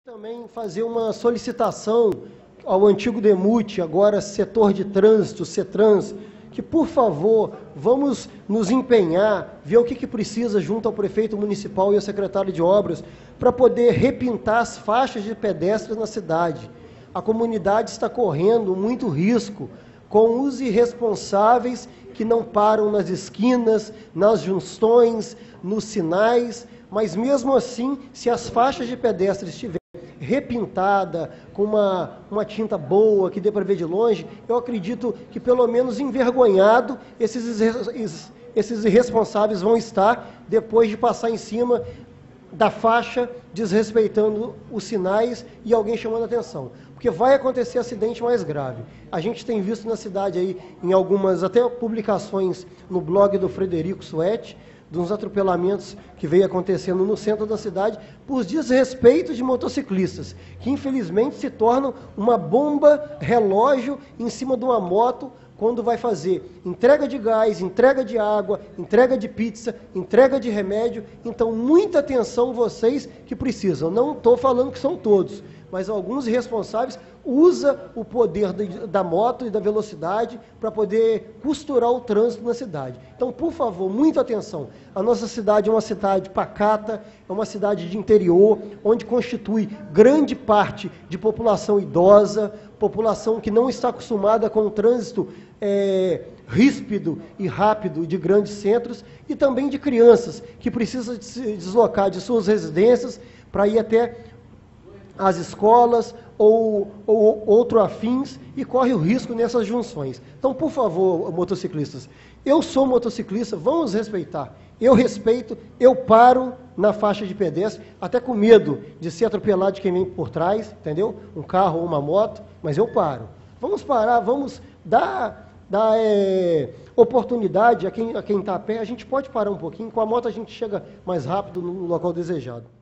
Também fazer uma solicitação ao antigo DEMUT, agora setor de trânsito, CETRANS, que, por favor, vamos nos empenhar, ver o que precisa junto ao prefeito municipal e ao secretário de obras, para poder repintar as faixas de pedestres na cidade. A comunidade está correndo muito risco com os irresponsáveis que não param nas esquinas, nas junções, nos sinais, mas mesmo assim, se as faixas de pedestres estiverem repintada, com uma tinta boa, que dê para ver de longe, eu acredito que pelo menos envergonhado esses irresponsáveis vão estar depois de passar em cima da faixa, desrespeitando os sinais e alguém chamando a atenção. Porque vai acontecer acidente mais grave. A gente tem visto na cidade aí, em algumas até publicações no blog do Frederico Suete, de uns atropelamentos que veio acontecendo no centro da cidade por desrespeito de motociclistas, que infelizmente se tornam uma bomba relógio em cima de uma moto quando vai fazer entrega de gás, entrega de água, entrega de pizza, entrega de remédio. Então, muita atenção vocês que precisam. Não estou falando que são todos, mas alguns irresponsáveis usam o poder da moto e da velocidade para poder costurar o trânsito na cidade. Então, por favor, muita atenção. A nossa cidade é uma cidade pacata, é uma cidade de interior, onde constitui grande parte de população idosa, população que não está acostumada com o trânsito ríspido e rápido de grandes centros, e também de crianças que precisam de se deslocar de suas residências para ir até as escolas ou outro afins, e corre o risco nessas junções. Então, por favor, motociclistas, eu sou motociclista, vamos respeitar. Eu respeito, eu paro na faixa de pedestre, até com medo de ser atropelado de quem vem por trás, entendeu? Um carro ou uma moto, mas eu paro. Vamos parar, vamos dar oportunidade a quem está a pé. A gente pode parar um pouquinho, com a moto a gente chega mais rápido no local desejado.